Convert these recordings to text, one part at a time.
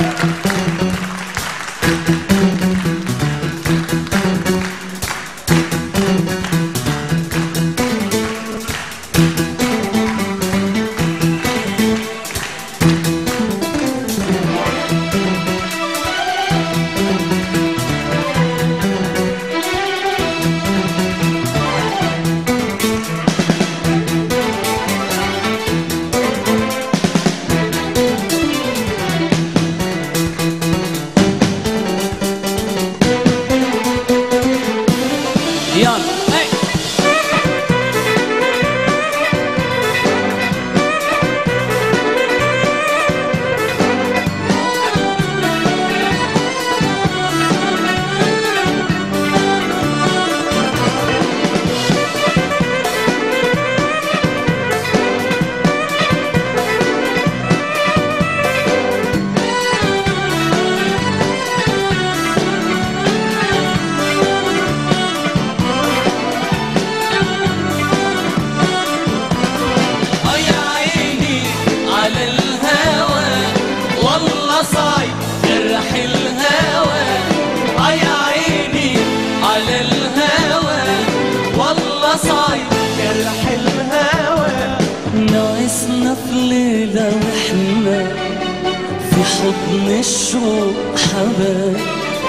ليلة واحنا في حضن الشوق حبايب،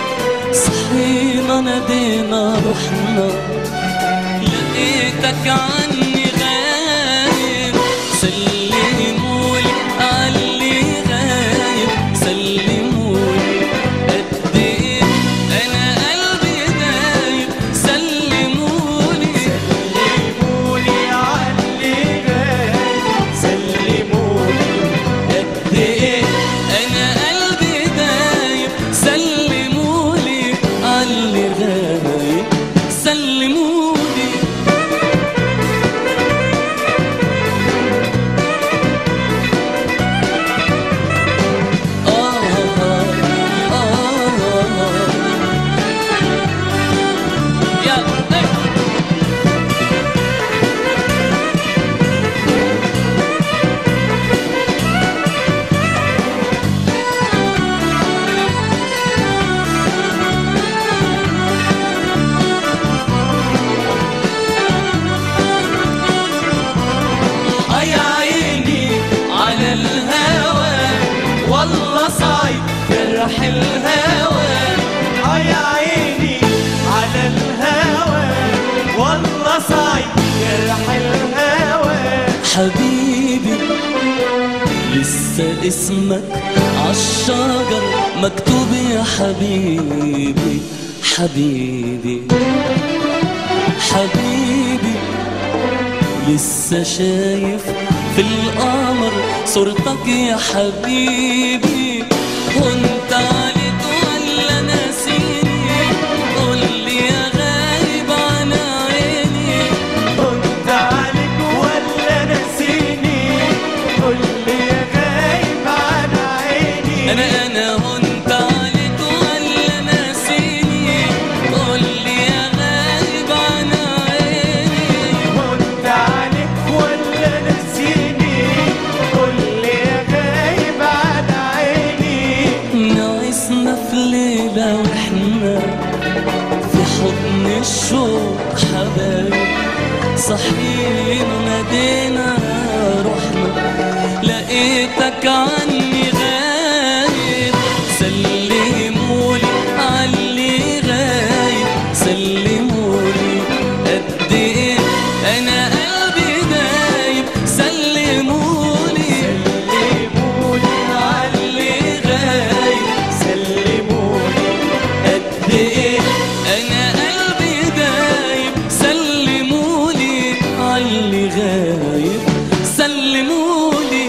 صحينا نادينا روحنا لقيتك عني غايب، سلمولي عاللي غايب، سلمولي قد ايه انا قلبي دايب، سلمولي سلمولي عاللي غايب، سلمولي قد ايه انا قلبي دايب، سلمولي عاللي غايب، سلمولي. والله صايد جرح الهوى، يا عيني على الهوى، والله صايد جرح الهوى. حبيبي لسه اسمك عالشجر مكتوب يا حبيبي، حبيبي حبيبي لسه شايف في القمر صورتك يا حبيبي، وانت عليك ولا ناسيني؟ قولي يا غايب عن عيني، وانت عليك ولا ناسيني؟ قولي يا غايب عن عيني. انا وانت عليك ولا ناسيني؟ قولي يا غايب عن عيني، وانت عليك ولا ناسيني؟ قولي يا غايب عن عيني. نعسنا في ليلة واحنا في حضن الشوق حبايب، صحينا نادينا روحنا لقيتك عني غايب، سلمولي عاللي غايب، سلمولي قد ايه انا قلبي دايب، سلمولي سلمولي عاللي غايب، سلمولي قد ايه انا قلبي دايب، سلمولي عاللي غايب، سلمولي.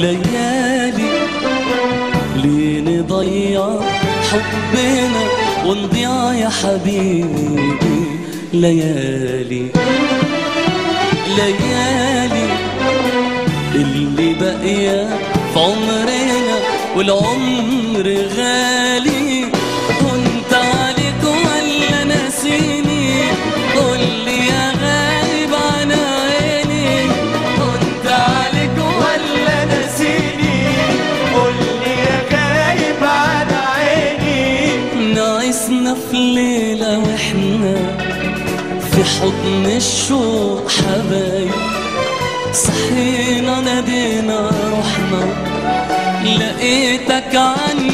ليالي ليه نضيع حبنا ونضيع يا حبيبي ليالي ليالي اللي باقية في عمرنا والعمر غالي كنت عليك ولا ناسيني قولي يا غايب عن عيني كنت عليك ولا ناسيني قولي يا غايب عن عيني نعسنا في ليلة واحنا في حضن الشوق حبايب صحينا نادينا روحنا لقيتك عني